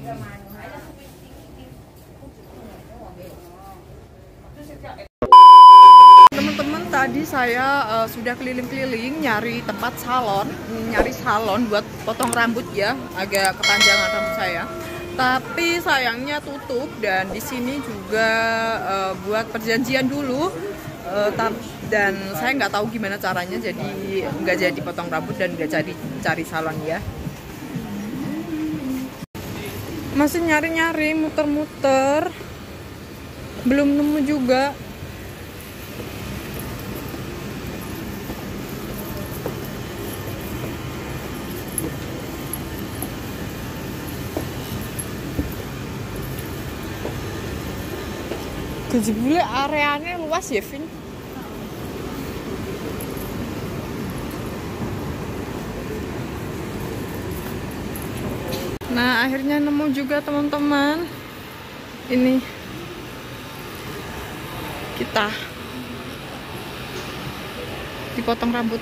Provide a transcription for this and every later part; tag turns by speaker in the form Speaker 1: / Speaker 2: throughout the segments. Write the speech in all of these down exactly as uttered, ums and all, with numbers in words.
Speaker 1: Teman-teman, tadi saya uh, sudah keliling-keliling nyari tempat salon, nyari salon buat potong rambut ya, agak kepanjangan rambut saya. Tapi sayangnya tutup, dan di sini juga uh, buat perjanjian dulu. Uh, dan saya nggak tahu gimana caranya, jadi nggak jadi potong rambut dan nggak jadi cari salon ya. Masih nyari-nyari, muter-muter, belum nemu juga. Jebule areanya luas ya, Vin. Nah, akhirnya nemu juga teman-teman. Ini kita dipotong rambut.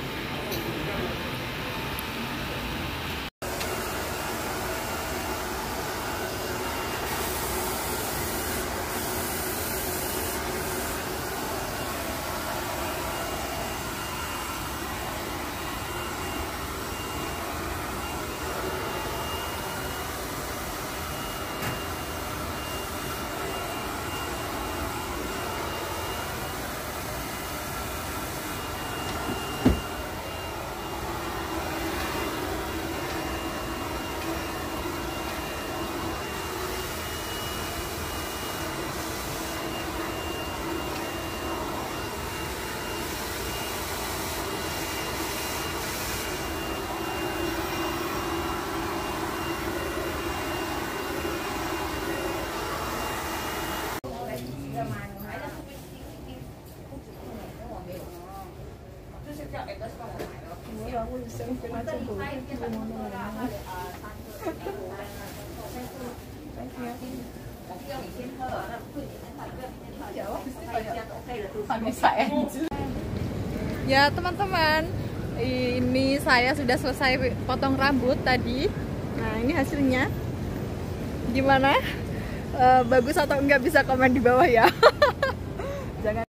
Speaker 1: Ya teman-teman, ini saya sudah selesai potong rambut tadi. Nah, ini hasilnya gimana? Uh, bagus atau enggak bisa komen di bawah ya. Jangan